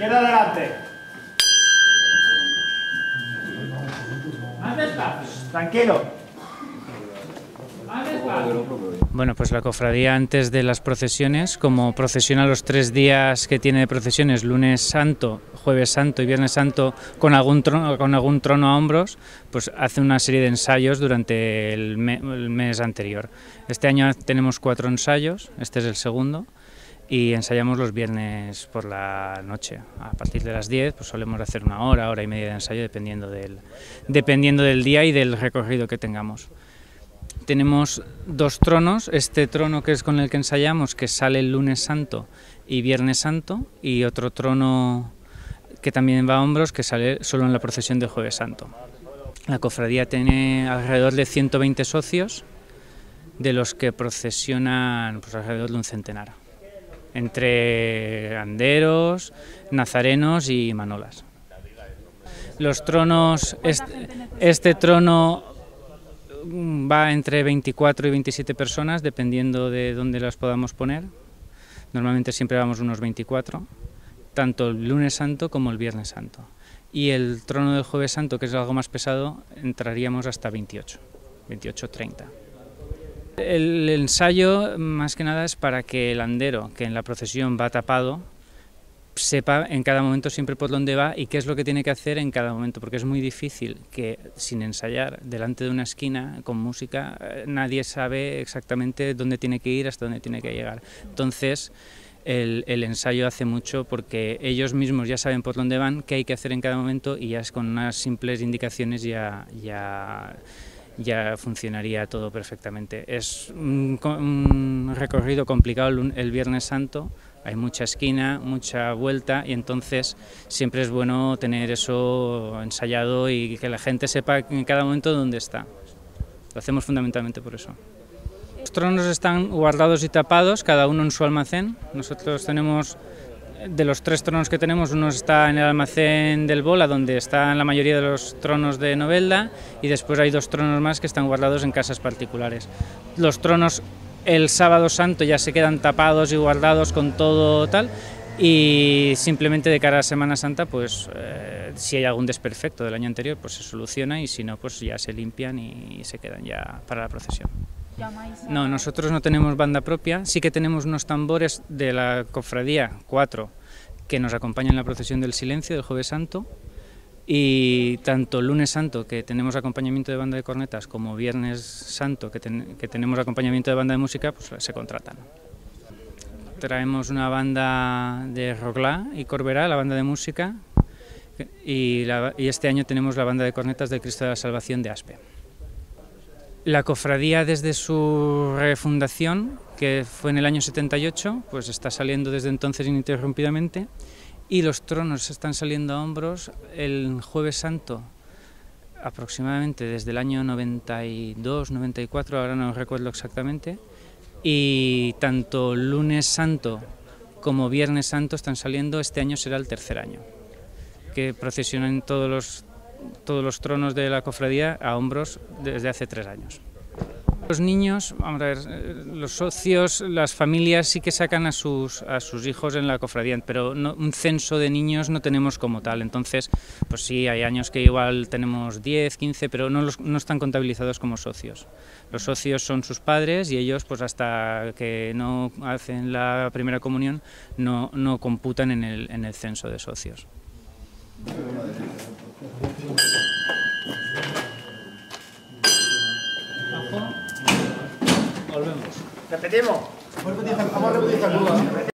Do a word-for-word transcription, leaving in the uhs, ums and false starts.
Izquierda adelante. Más despacio. Tranquilo. Más despacio. Bueno, pues la cofradía antes de las procesiones, como procesiona los tres días que tiene de procesiones, lunes santo, jueves santo y viernes santo, con algún trono, con algún trono a hombros, pues hace una serie de ensayos durante el, me, el mes anterior. Este año tenemos cuatro ensayos, este es el segundo, y ensayamos los viernes por la noche. A partir de las diez pues solemos hacer una hora, hora y media de ensayo, dependiendo del, dependiendo del día y del recorrido que tengamos. Tenemos dos tronos, este trono que es con el que ensayamos, que sale el lunes santo y viernes santo, y otro trono que también va a hombros, que sale solo en la procesión de jueves santo. La cofradía tiene alrededor de ciento veinte socios, de los que procesionan pues, alrededor de un centenar, entre anderos, nazarenos y manolas. Los tronos, este, este trono va entre veinticuatro y veintisiete personas, dependiendo de dónde las podamos poner. Normalmente siempre vamos unos veinticuatro, tanto el lunes santo como el viernes santo. Y el trono del jueves santo, que es algo más pesado, entraríamos hasta veintiocho, veintiocho treinta. El ensayo, más que nada, es para que el andero, que en la procesión va tapado, sepa en cada momento siempre por dónde va y qué es lo que tiene que hacer en cada momento, porque es muy difícil que sin ensayar delante de una esquina con música nadie sabe exactamente dónde tiene que ir, hasta dónde tiene que llegar. Entonces el, el ensayo hace mucho porque ellos mismos ya saben por dónde van, qué hay que hacer en cada momento, y ya es con unas simples indicaciones ya, ya, ya funcionaría todo perfectamente. Es un, un recorrido complicado el, el Viernes Santo. Hay mucha esquina, mucha vuelta, y entonces siempre es bueno tener eso ensayado y que la gente sepa en cada momento dónde está. Lo hacemos fundamentalmente por eso. Los tronos están guardados y tapados, cada uno en su almacén. Nosotros tenemos, de los tres tronos que tenemos, uno está en el almacén del Bola, donde están la mayoría de los tronos de Novelda, y después hay dos tronos más que están guardados en casas particulares. Los tronos el sábado santo ya se quedan tapados y guardados con todo tal, y simplemente de cara a Semana Santa, pues eh, si hay algún desperfecto del año anterior, pues se soluciona, y si no, pues ya se limpian y se quedan ya para la procesión. No, nosotros no tenemos banda propia, sí que tenemos unos tambores de la cofradía, cuatro, que nos acompañan en la procesión del silencio del Jueves Santo, y tanto lunes santo, que tenemos acompañamiento de banda de cornetas, como viernes santo, que, ten, que tenemos acompañamiento de banda de música, pues se contratan. Traemos una banda de Roglà y Corberà, la banda de música, y, la, y este año tenemos la banda de cornetas del Cristo de la Salvación de Aspe. La cofradía, desde su refundación, que fue en el año setenta y ocho, pues está saliendo desde entonces ininterrumpidamente, y los tronos están saliendo a hombros el Jueves Santo aproximadamente desde el año noventa y dos, noventa y cuatro, ahora no recuerdo exactamente, y tanto lunes santo como viernes santo están saliendo. Este año será el tercer año que procesionan todos los, todos los tronos de la cofradía a hombros desde hace tres años. Los niños, vamos a ver, los socios, las familias sí que sacan a sus, a sus hijos en la cofradía, pero no, un censo de niños no tenemos como tal. Entonces, pues sí, hay años que igual tenemos diez, quince, pero no, los, no están contabilizados como socios. Los socios son sus padres, y ellos, pues hasta que no hacen la primera comunión, no, no computan en el, en el censo de socios. Volvemos. Repetimos. Vamos a repetir esta curva.